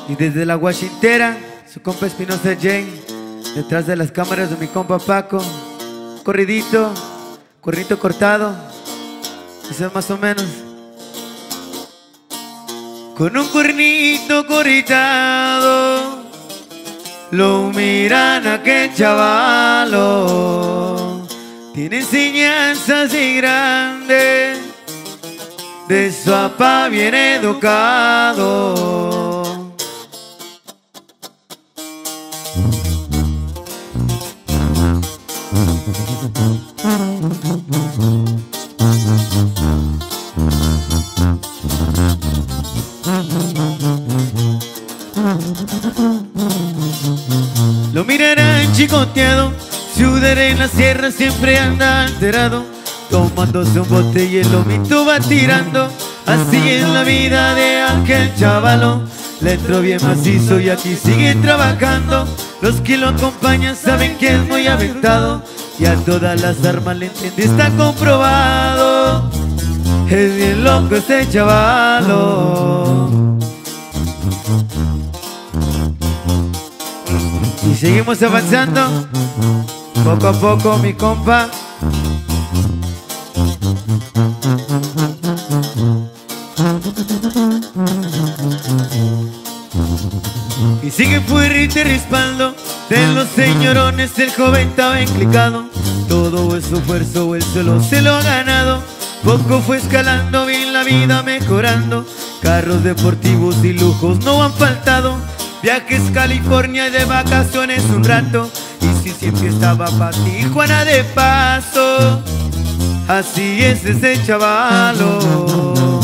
Y desde la Washingtera, su compa Espinosa Jane, detrás de las cámaras de mi compa Paco, corridito cortado, eso es más o menos. Con un cuernito cortado, lo miran a aquel chavalo, tiene enseñanzas y grandes, de su papá bien educado. Lo mirarán chicoteado, ciudad en la sierra siempre anda alterado, tomándose un bote y el lomito va tirando. Así es la vida de aquel chavalo, le entró bien macizo y aquí sigue trabajando. Los que lo acompañan saben que es muy aventado y a todas las armas le entiende, está comprobado. Es bien loco ese chavalo. Y seguimos avanzando, poco a poco mi compa. Y sigue fuerte respaldo de los señorones, el joven estaba enclicado. Todo su esfuerzo él solo se lo ha ganado. Poco fue escalando, bien la vida mejorando. Carros deportivos y lujos no han faltado. Viajes California y de vacaciones un rato. Y si siempre estaba pa' Tijuana de paso. Así es ese chavalo.